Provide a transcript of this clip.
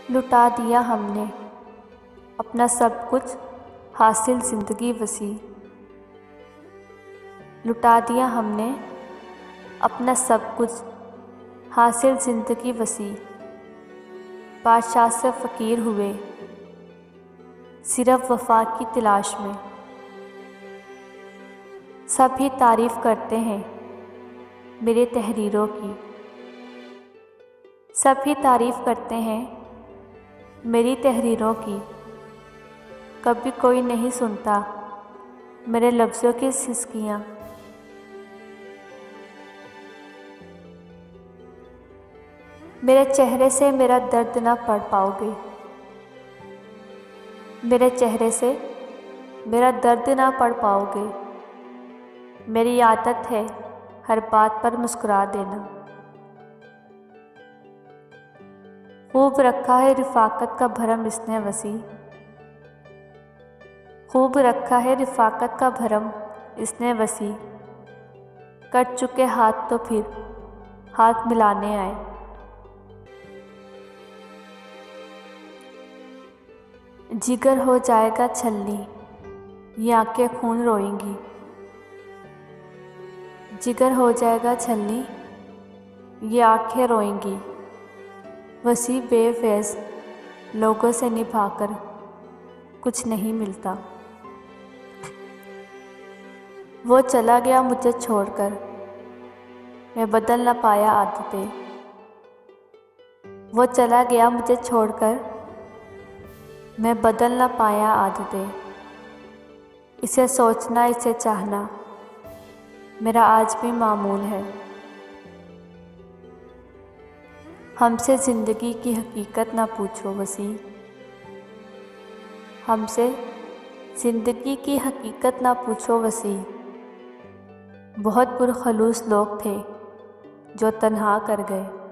लुटा दिया हमने अपना सब कुछ हासिल ज़िंदगी वसी। लुटा दिया हमने अपना सब कुछ हासिल ज़िंदगी वसी। बादशाह से फ़कीर हुए सिर्फ़ वफ़ा की तलाश में। सभी तारीफ़ करते हैं मेरे तहरीरों की। सभी तारीफ़ करते हैं मेरी तहरीरों की। कभी कोई नहीं सुनता मेरे लफ्ज़ों की सिसकियाँ। मेरे चेहरे से मेरा दर्द ना पढ़ पाओगे। मेरे चेहरे से मेरा दर्द ना पढ़ पाओगे। मेरी आदत है हर बात पर मुस्कुरा देना। खूब रखा है रिफ़ाक़त का भरम इसने वसी। खूब रखा है रिफ़ाक़त का भरम इसने वसी। कट चुके हाथ तो फिर हाथ मिलाने आए। जिगर हो जाएगा छलनी ये आंखें खून रोएंगी। जिगर हो जाएगा छलनी ये आंखें रोएंगी। वसी बेफैज़ लोगों से निभाकर कुछ नहीं मिलता। वो चला गया मुझे छोड़कर मैं बदल न पाया आदतें। वो चला गया मुझे छोड़कर मैं बदल न पाया आदतें। इसे सोचना इसे चाहना मेरा आज भी मामूल है। हमसे ज़िंदगी की हकीकत ना पूछो वसी। हमसे ज़िंदगी की हकीकत ना पूछो वसी। बहुत पुरखलूस लोग थे जो तन्हा कर गए।